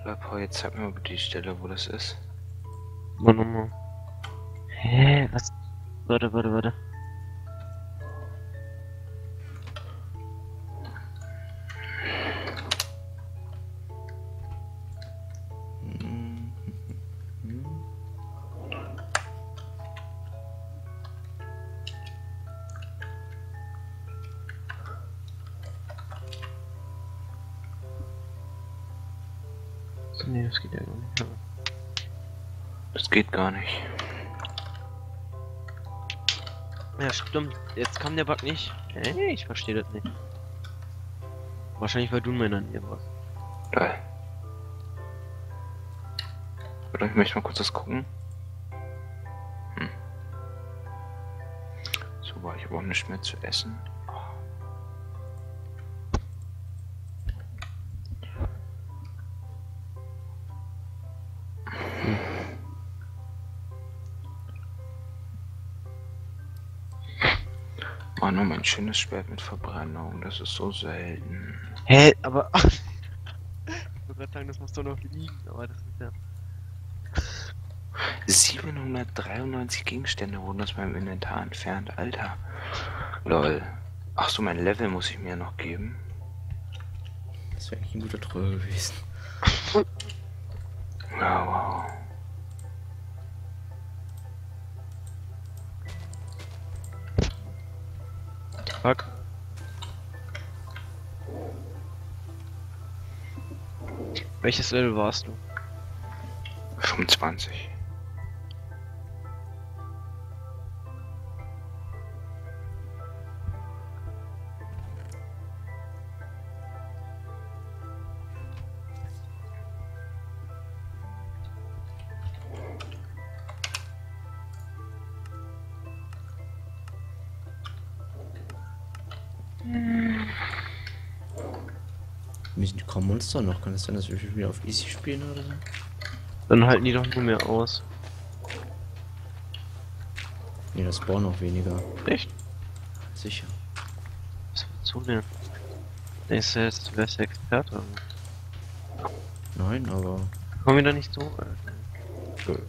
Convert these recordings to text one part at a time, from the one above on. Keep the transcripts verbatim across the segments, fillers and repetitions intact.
Äh, Paul, jetzt zeig mir mal bitte die Stelle, wo das ist. Warte mal. Hä? Was? Warte, warte, warte. Nee, das geht ja gar nicht. Das geht gar nicht. Ja, stimmt. Jetzt kam der Bug nicht. Hey, ich verstehe das nicht. Wahrscheinlich, weil du in meiner Nähe warst. Geil. Oder ich möchte mal kurz das gucken. Hm. So, war ich aber auch nicht mehr zu essen. Oh, nur mein schönes Schwert mit Verbrennung, das ist so selten. Hä, aber... ich wollte gerade sagen, das muss doch noch liegen, aber das ist ja... siebenhundertdreiundneunzig Gegenstände wurden aus meinem Inventar entfernt, Alter. Lol. Ach so, mein Level muss ich mir noch geben. Das wäre eigentlich ein guter Troll gewesen. Ja, wow. Fuck. Welches Level warst du? fünfundzwanzig. Wie sind die Monster noch? Kann es sein, dass wir wieder auf Easy spielen oder so? Dann halten die doch nur mehr aus. Ne, das spawnen auch weniger. Echt? Sicher. Was willst du denn? Denkst du jetzt, du wärst der Experte? Nein, aber... Komm wir da nicht so, Alter.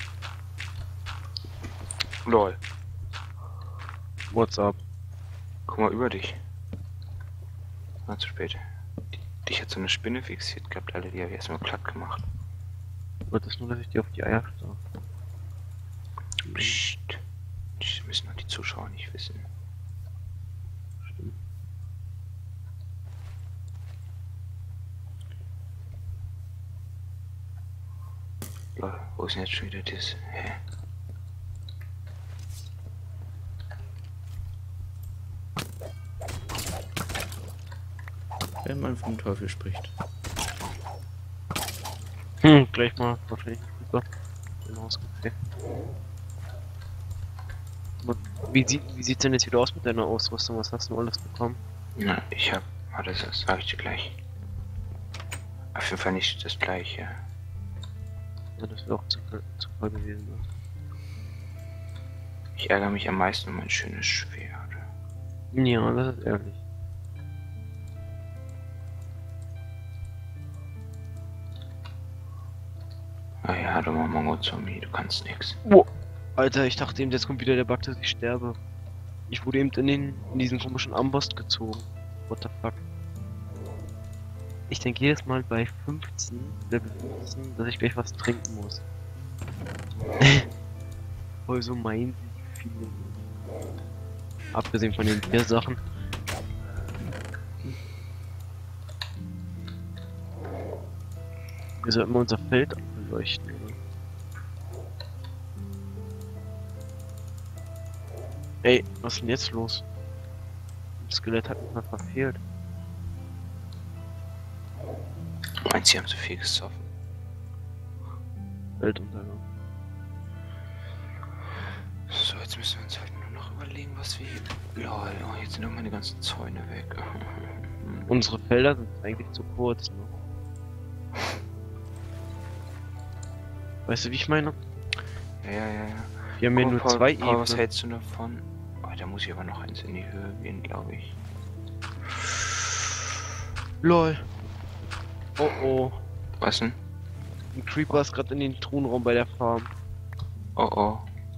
Lol. What's up? Guck mal über dich. War zu spät. Dich hat so eine Spinne fixiert gehabt, alle, die habe ich erstmal platt gemacht. Wird das nur, dass ich dir auf die Eier starre? Psst. Das müssen doch die Zuschauer nicht wissen. Stimmt. Lol, wo ist denn jetzt schon wieder das? Hä? Wenn man vom Teufel spricht. Hm, gleich mal wahrscheinlich super. Bin ausgefällt. Wie sieht wie sieht's denn jetzt wieder aus mit deiner Ausrüstung? Was hast du alles bekommen? Na, ich hab. Warte, das sag ich dir gleich. Auf jeden Fall nicht das gleiche. Ja, das wäre auch zu, zu voll gewesen. Ne? Ich ärgere mich am meisten um mein schönes Schwert. Ja, das ist ehrlich. Ah ja, du Mongo-Zombie, du kannst nix. Oh. Alter, ich dachte eben, jetzt kommt wieder der Bug, dass ich sterbe. Ich wurde eben in, den, in diesen komischen Amboss gezogen. What the fuck? Ich denke jedes Mal bei fünfzehn, Level fünfzehn, dass ich gleich was trinken muss. Voll so mein Feeling. Abgesehen von den Biersachen. Wir sollten mal unser Feld beleuchten, oder? Ey, was ist denn jetzt los? Das Skelett hat mich mal verfehlt. Meinst du, sie haben so viel gesoffen? Weltuntergang. So, jetzt müssen wir uns halt nur noch überlegen, was wir hier... Lol, oh, jetzt sind auch meine ganzen Zäune weg. Unsere Felder sind eigentlich zu kurz, ne? Weißt du, wie ich meine? Ja, ja, ja, ja. Wir haben ja Guck mal, nur Paul, zwei Paul, was Ebenen. hältst du davon? Oh, da muss ich aber noch eins in die Höhe gehen, glaube ich. LOL. Oh oh. Was denn? Ein Creeper ist gerade in den Truhenraum bei der Farm. Oh oh.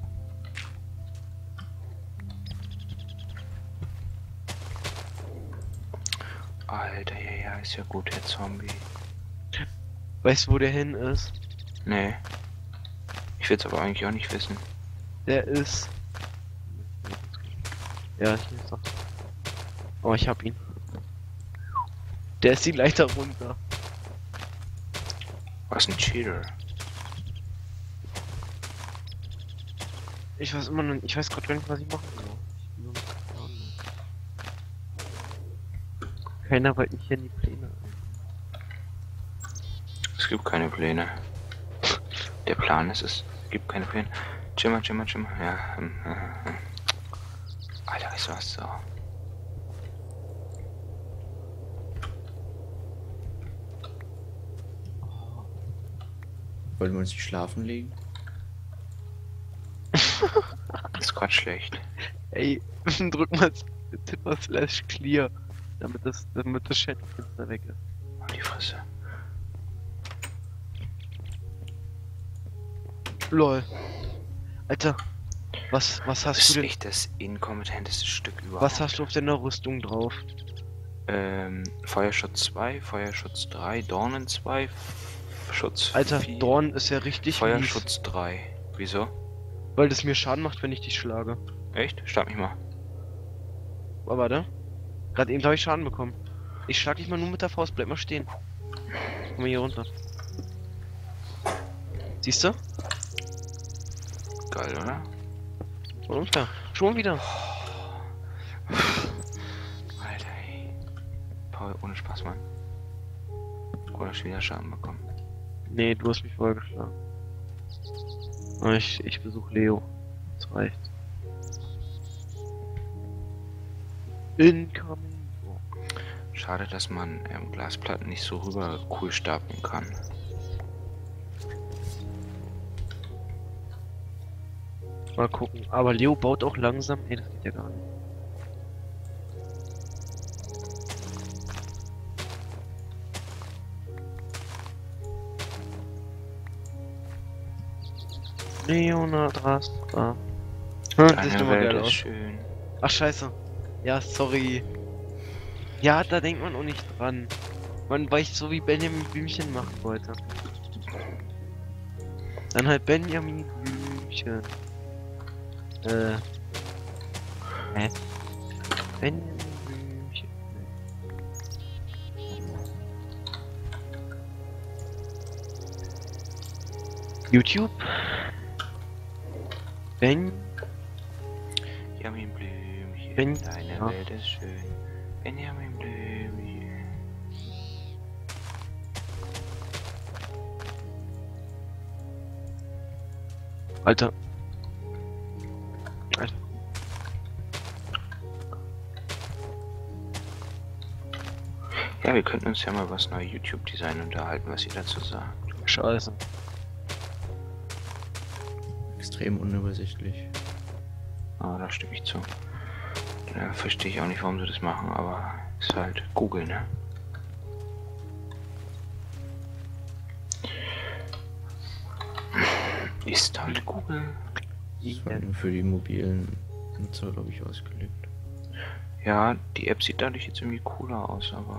Alter, ja, ja, ist ja gut, der Zombie. Weißt du, wo der hin ist? Nee. Ich will's aber eigentlich auch nicht wissen. Der ist... Ja, hier ist er. Oh, ich hab ihn. Der ist die Leiter runter. Was ein Cheater. Ich weiß immer noch nicht, ich weiß gerade gar nicht, was ich machen soll. Ich bin so Keiner wollte mich hier in die Pläne ein. Es gibt keine Pläne. Der Plan ist es. Es gibt keine Pläne. Chimmer, Chimmer, Chimmer. Ja. Hm, hm, hm. Alter, weißt du was so? Wollen wir uns nicht schlafen legen? Das ist grad schlecht. Ey, drück mal Tipper slash clear, damit das, damit das Chatfenster weg ist. Oh, die Fresse. Lol. Alter, was, was Das hast ist du denn, echt das inkompetenteste Stück überhaupt. was hast du auf deiner Rüstung drauf? Ähm, Feuerschutz zwei, Feuerschutz drei, Dornen zwei, Schutz Alter, vier, Dorn ist ja richtig mies, Feuerschutz drei. Wieso? weil das mir Schaden macht, wenn ich dich schlage. Echt? Schlag mich mal. Aber warte. Gerade eben habe ich Schaden bekommen. Ich schlag dich mal nur mit der Faust, bleib mal stehen. Komm mal hier runter. Siehst du? Geil, oder? Voll unfair. Schon wieder. Alter, ey. Paul, ohne Spaß, Mann. Oder hast du wieder Schaden bekommen? Nee, du hast mich vorher geschlagen. Aber ich, ich besuche Leo. Das reicht. Incoming. Schade, dass man ähm, Glasplatten nicht so rüber cool stapeln kann. Mal gucken. Aber Leo baut auch langsam. Nee, das geht ja gar nicht. Leonard Rastra. Hm, das sieht Deine doch mal Welt geil ist aus. schön. Ach scheiße. Ja, sorry. Ja, da denkt man auch nicht dran. Man, weil ich so wie Benjamin Blümchen machen wollte. Dann halt Benjamin Blümchen. Äh. Hä? Benjamin Blümchen. YouTube? Ben. Benjamin Blümchen, Ben- deine ja. Welt ist schön. Benjamin Blümchen. Alter. Alter. Ja, wir könnten uns ja mal über das neue YouTube-Design unterhalten, was ihr dazu sagt. Scheiße. Extrem unübersichtlich. Ah, da stimme ich zu. Ja, verstehe ich auch nicht, warum sie das machen, aber ist halt Google, ne? Ist halt Google. Das war nur für die mobilen Nutzer, glaube ich, ausgelegt. Ja, die App sieht dadurch jetzt irgendwie cooler aus, aber...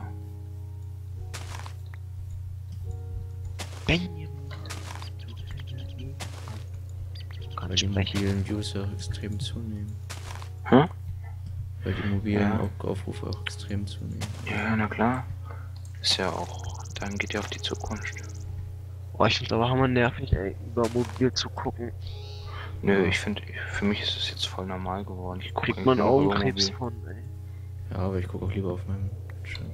Benjamin. Weil die mobilen Views auch extrem zunehmen. Hä? Weil die mobilen Ja. Au- Aufrufe auch extrem zunehmen. Ja, na klar. Ist ja auch... Dann geht ja auf die Zukunft. Oh, ich finde aber hammer nervig, ey, über mobil zu gucken. Nö, ich finde, für mich ist es jetzt voll normal geworden. Ich gucke Kriegt man eigentlich nur über Augenkrebs mobil. von, ey. Ja, aber ich gucke auch lieber auf meinem Bildschirm.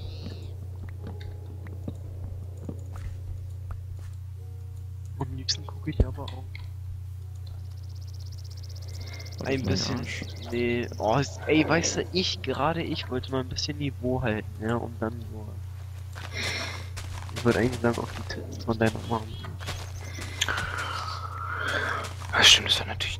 Am liebsten gucke ich aber auch. Auf Ein meinen bisschen. Arsch. Nee, oh, ist- ey, weißt du, ich, gerade ich wollte mal ein bisschen Niveau halten, ja, und dann so. Ich wollte eigentlich sagen, auf die Titten von deiner Mom. Das stimmt, das war natürlich